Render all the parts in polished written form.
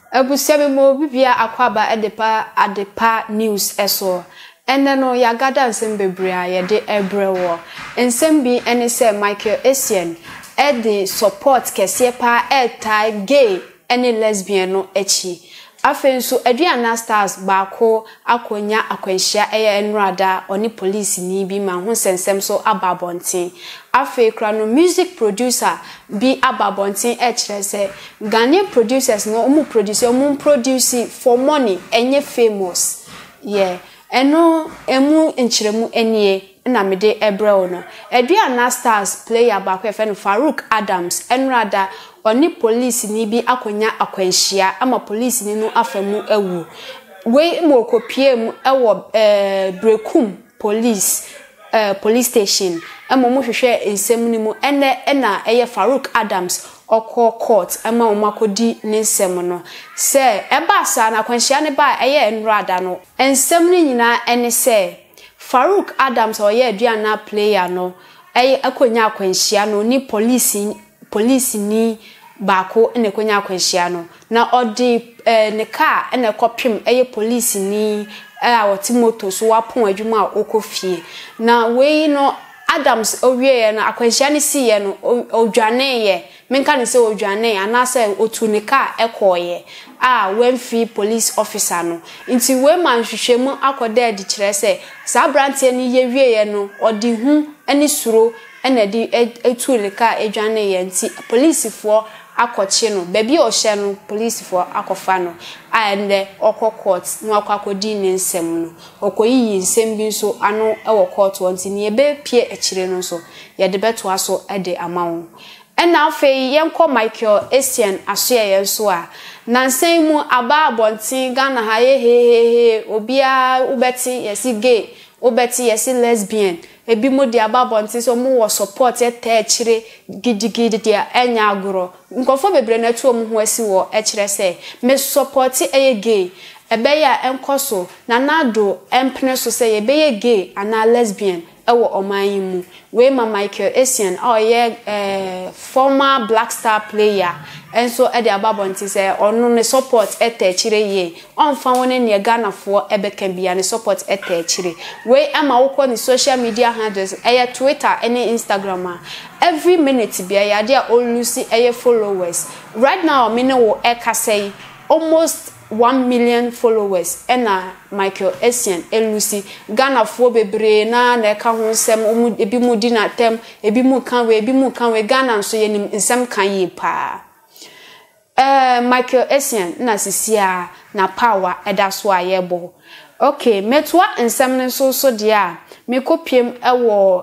Abusia be mo bibia akwaba Adepa news eso. Ene no ya gada nsem bebre a ye de ebrewo. Nsem bi ene se Michael Essien the support kese pa tie gay ene lesbian no echi. Afen so aduana stars baako akonya akwanhia eye enrada oni police ni bi ma ho sensem so ababonten. Afe kra no music producer bi ababonten kire se Ghanaian producers no produce for money enye famous. Yeah. Eno emu enchiremu enie na mede ebreo no. Aduana stars player baako efe no Farouk Adams enrada oni police ni bi akonya akwanhia ama police ni no afamu ewu we mo kopie mu ewo brekum police station ama mo hwehwe ensem ni mu ena eye Farouk Adams oko court ama o makodi ne nsem no se eba sa na akwanhia ne ba eye enrada no ensem ni nyina ene se Farouk Adams oye aduana player no eye akonya akwanhia no ni police ni baako ene konya akwanhia no na odi ne car ene kopim eye police ni awoti moto so wapon adwuma okofie na we no Adams owie na akwanhia ne siye no odwane ye menka ne se odwane anase otu ne car ekoye wemfi police officer no nti we manhwehwemu akoda di kire se sa brantie ni ye wie no odi hu ene suro ene di etu ne car edwane ye nti police for akoche no baby o hye no police for akofa no and okọ court no akodi ne nsem no okoyi nsem bi so ano ewo court wonti ne ebe pie ekire no so ye de beto aso ede amawo ena afei yenko Michael Essien asoye yenso a nansen mu aba abontin Ghana ha he obia ubeti yesi gay ubeti yesi lesbian ebi mo di ababonti so mo wo support ekire gidigidi dia enya agoro nkofo bebre na tuo mo ho asi wo ekire se me support eye gay ebe ya enkoso na nado empene so se ebe ye gay ana lesbian ewo oman mu we ma Michael Essien former Black Star player enso e de ababonti se onu ne support ekire ye onfa woni ne Ghana fo ebeka bia ne support ekire we ama woko ni social media handles Twitter and Instagram every minute bia ya dia olusi followers right now me no wo say almost 1 million followers ena Michael Essien elusi Ghana fo bebre na ka ho nsem ebi mu di na tem ebi mu kan we Ghana nso ye nsem kan yi pa Michael Essien na sisia na power edaso ayebo okay metwa nsem ne so dia me kopiem ewo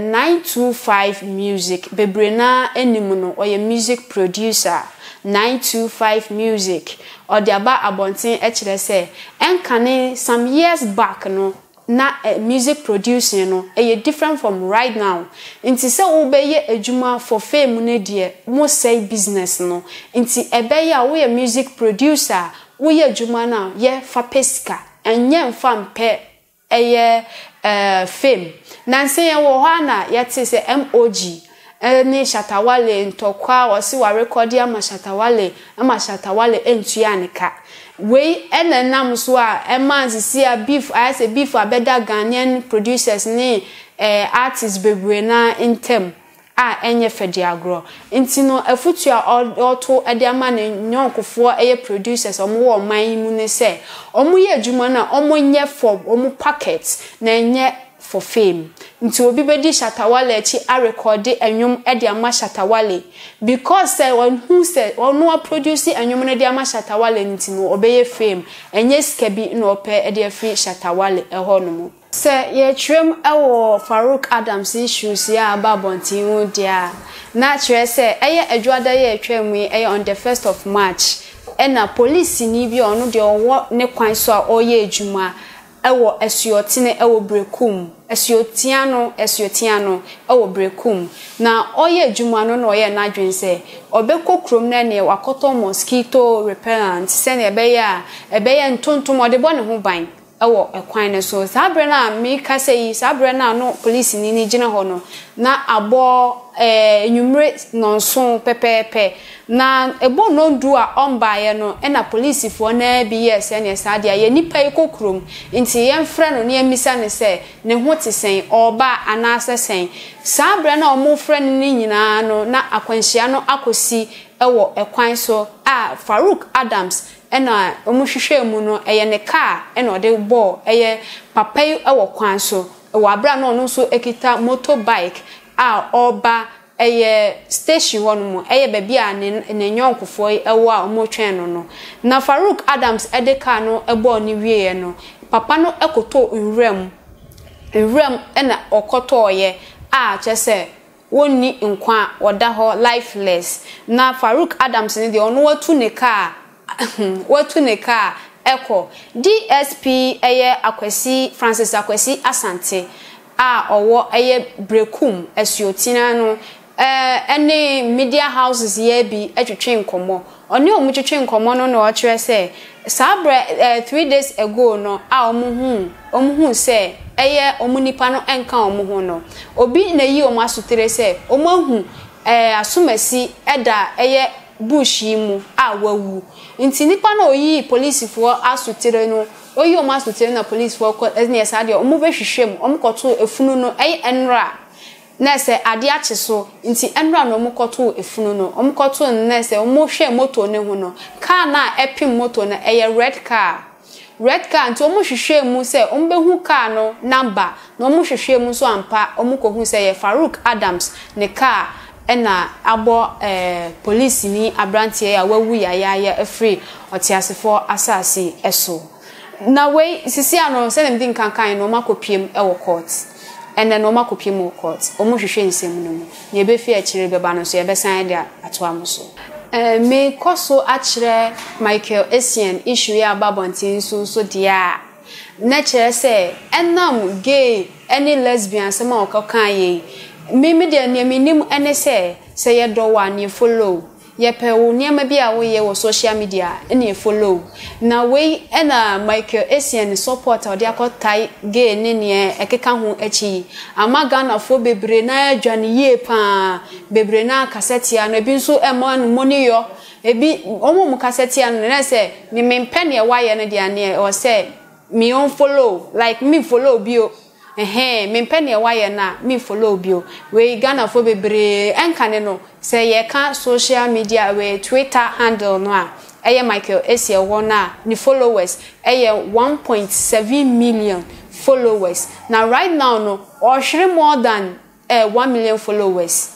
925 music bebre na enim no oye music producer 925 music or the aba abontin ekire se enkane some years back no na music producing no different from right now inti se obeye adwuma for fame ne de mo say business no inti ebeye a we music producer we adwuma na ye fa pesika enye mfa mpe fame nanse ye wo ho na yete se MOG ni Shatawale ntokwa wasi wa record ya Shatawale entuanika we enenam so a emanzi a beef I say beef abeda Ghanaian producers ni artists bebre na intem enye fedi agro nti no afutu a auto ede ama ne nyonkofo producers omo wo man mu ne se omo ye adwuma na omo nye for omo packets na enye for fame nti obi bedi Shatawale chi a record enwom ede ama Shatawale because one who said no produce enwom ne de ama Shatawale nti no obeye fame enye skabi no ope ede free Shatawale ehonomo se ye twem ewo Farouk Adams issues ya ababontin wo dia na kire se adwada ye twem on the 1st of March ena police ni bi ono de owo ne kwan so a oye adwuma ewo esiotine ewo brekum esiotiano ewo brekum na oye adwuma no na oye na adwen se obekọ krom na ne wakoto mosquito repellent se na ebe ya ntontom ode bo ne ho ban ewo ekwan ne so sabre na me ka sei sabre na no police ni gina ho no na abo enwumre nonso pepepe na ebo no ndu a ombaye no na police fo na bi yes ene saade aye nipa ikokrom nti ye mfre no ne emisa ne se ne ho tesen oba anase sen sabre na omofre ne nyina no na akwanhia no akosi ewo ekwan so Farouk Adams ena omuhwehwe mu no eye ne car ena ode bo eye papa ewo kwan so ewo abra no no so ekita motorbike oba eye station ho no mu eye baby a ne nyonkofo ewo a omotwen no na Farouk Adams edeka no ebo ni wieye no papa no ekoto nwram ena okoto ye chese wonni nkwa oda ho lifeless na Farouk Adams ni de ono watu ne car eko DSP eye Akwesi Francis Akwesi Asante owo eye Brekum esuotina no any media houses ye bi etwetwe nkomo oni omutwetwe nkomo no na o kire se sabre 3 days ago no omuhu se eye omunipa no enka omuhu no obi na yi omasotere se omahu asomasi eda eye bush mu wawu nti nipa na oyi police fo asotere no oyi omasotere na police fo ko ene saade omubehwehwem omkoto efunu no eye enra na se ade ache so nti enra no omkoto efunu no omkoto na se omohwe moto ne hu no car na epim moto na eye red car nti omohwehwe mu se ombehu car no number na omohwehwe mu so ampa omokohu se ye Farouk Adams ne car ena abo police ni abrantie ya wawu ya free otiasefo asase eso na we sisi ano se dem din kankan no makopiem ewo court ene no makopiem court omohwehwe nsem no mu na ebefi akire beba no so yebesan dia atoa so me koso akire Michael Essien issue ya babontin so dia na kire se enam gay any lesbian se ma okakan ye me de nim ene se ye do wa ne follow ye pe wo niam bia wo ye wo social media ene follow na we ena Michael Essien support odi akotai gay ne ekeka ho achi Ghana fo bebre na adwane ye pa bebre na cassette ya na bi nso emon moniyo ebi omo cassette ya na se ni mempe ne wa ye ne dia ne o se me on follow like me follow bio mempe ne wa ye na me follow bio we Ghana fo bebre enkane no se ye ka social media we Twitter handle no eye Michael Essien wona ni followers eye 1.7 million followers now right now no or more than 1 million followers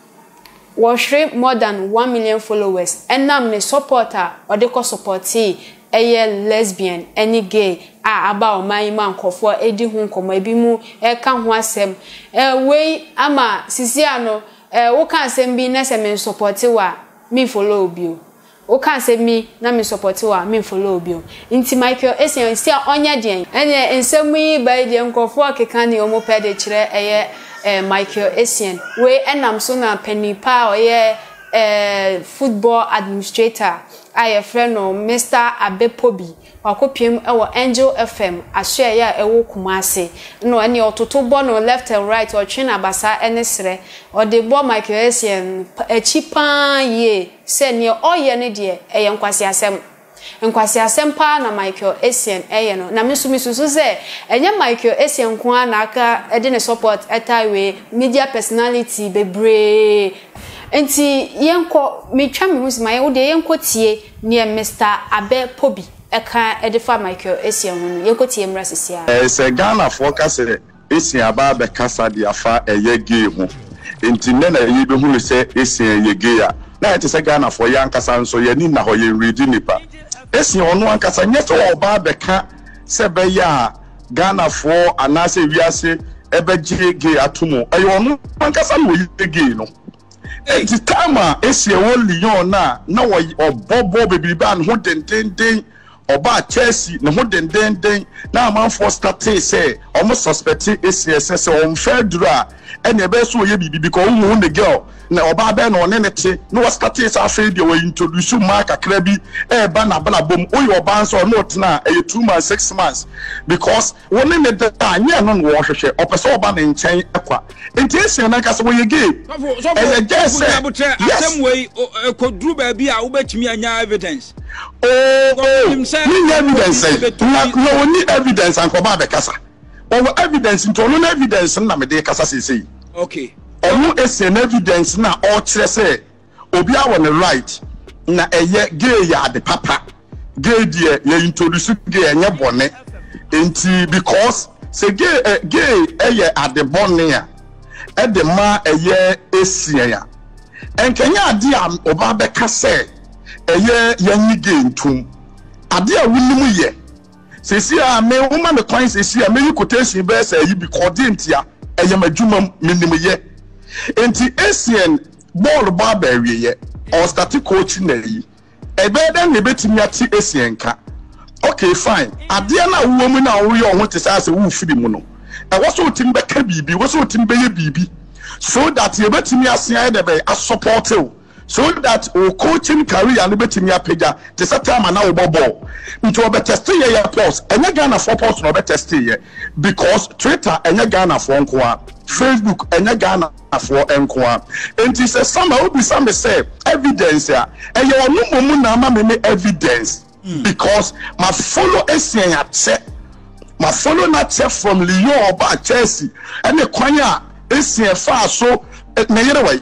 more than 1 million followers and nam ne supporter or de ko supporti eye lesbian any gay about my man kofo edi hu nkomo ebi mu ka ho asem we ama sisiano wo kan asem bi na se me supporti wa me follow bio wo kan asem mi na me supporti wa me follow bio nti Michael Essien sia onya den ene ensem yi ba de nkofo akeka ne omo pede kire eye Michael Essien we enam so na penipa oye football administrator aye friend no Mr. Adepa wakopiem ewo Angel FM ahye ya ewo Kumase no ene ototo bo no left and right o twe na basa ene sere o de bo Michael Essien achipa ye se ne oye ne de eye nkwasi asem pa na Michael Essien eye no na misu se enye Michael Essien kwa na aka ede ne support etawe media personality bebre enti yenko metwa me husima ye wo de yenko tie ne Mr. Adepa eka Adepa Michael Essien hu yenko tie mra sesia se Ghana focus Essien aba be kasa dia fa eye gay hu enti ne na yi be hu se Essien ye gay a na ete se Ghana fo yankasa nso ye ni na ho ye ready nipa Essien ono ankasa nyeto oba be ka se be ya Ghana fo anase wiase ebe gay atomo ayo ono ankasa no ye gay no the time Essien won Lyon na wo obobo bebi ba no dendenden oba Chelsea no dendenden na amanfo start say almost suspect Essien say on fair dura and e be so ye bibi because who the girl na oba be no ne te no was start is afei de we introduce mark akra bi e ba na bala bom oyo oba nso no tena e 2 months 6 months because one ne da anya no no wo hwehwe opese oba ne nchen ekwa enti Essien na ka so we gay e just asem we kodru ba bi a wo betimi anya evidence ni evidence no ni evidence and koba be kasa or evidence into no evidence na me de kasa sei okay onu Essien evidence na all kire say obi a won right na eye gay ya de papa gay de ye introduce gay enye bone enti because say gay eye ade bone ya e de ma eye Essien ya enkenya ade a oba be kasa eye yanyi gay ntum ade a wunimu ye sesi a me woman me kwan sesi a me yi quotation be say yi because dentia eye madwuma minimu ye enti Essien ball ba ba wiye or start coaching na yi e be den ne betimi ati Essien ka okay fine ade na wo mu na wo ye ohun te say wo firi mu no e wo so tim be ka bibi wo so tim be ye bibi so that ye betimi asia de be a support you so that o coaching career no betimi apega te say time na wo bobo nti wo be test ye ya post enya Ghana for post no be test ye because Twitter enya Ghana for nko a Facebook enya Ghana for enkoa enti se sama obi some say evidence ya eye onu momu na ma me evidence because my follow Essien ya che my follow na che from Lyon oba Chelsea and the kwanya Essien fa so na yere wai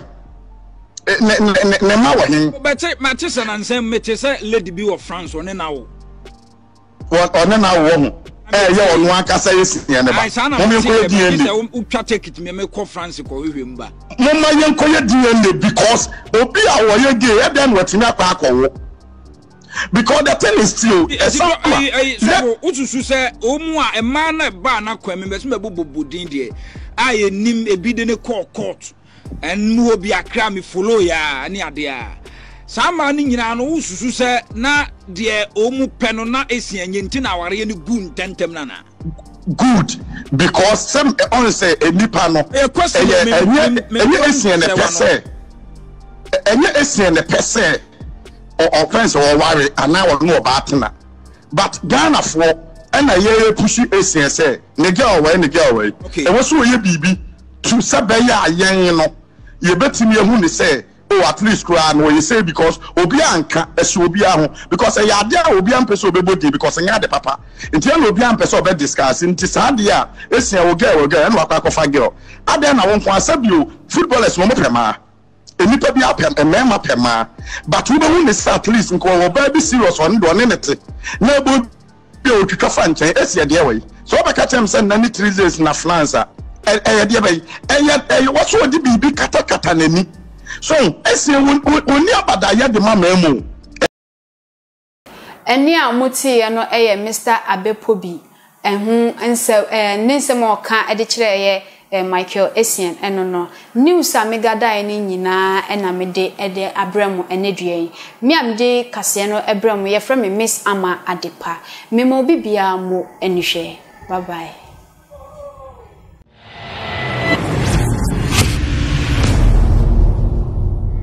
ne ma wa hin but Matisa na nsem mete say lady bi of France one na wo one na wo ho ye onu aka say Essien ne ba mo me ko di ende u twa ticket me ko France ko hwehwe mba mo ma yen ko ye di ende because obi a wo ye gay e dem watimi akwa akwo because the thing is still so ususu say omu a e ma na ba na kwa me be bobodin de aye nim ebi de ne court and mu obi akra me follow ya ani ade a sama ni nyina no ususu say na de omu pe no na Essien nyenti na ware ne gun tentem na good because some on say enipa no enye Essien ne pese enye Essien ne pese or offense or worry and now no about na but Ghana for and a year push Essien say ne girl way e was so ye bibi to sabe ya yen no ye betimi ehu ne say oh at least cry no you say because obi anka eso obi aho because e ya de obi ampeso obebodi because nya de papa nti na obi ampeso obe discuss nti saade a Essien wo girl no akwa girl ade na won kwa sabio footballers mo pema enipa bi apem emema pema but we be ne at least nko wo ba bi serious on do ne nete na bo bi o twitwa fa nchen Essien de we so oba ka tem say na ni 3 days na France e de be e wo so di bibi kata nani so Essien oni abada ya de mama emu eni amuti ya no Mr. Adepa bi ehun ense ninsem oka ede kire ye Michael Essien eno no news amegada ni nyina na mede ede abramo enedue mi amde kase no ebramo ye from Miss Ama Adepa memo bibia mo enhwe bye bye.